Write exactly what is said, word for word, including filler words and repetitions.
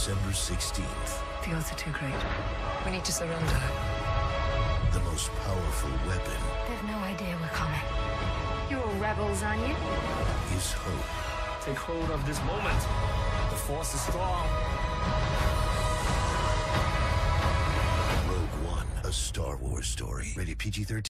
December sixteenth. The odds are too great. We need to surrender. The most powerful weapon They've no idea we're coming. You're all rebels, aren't you? is hope. Take hold of this moment. The force is strong. Rogue One, a Star Wars story. Rated P G thirteen.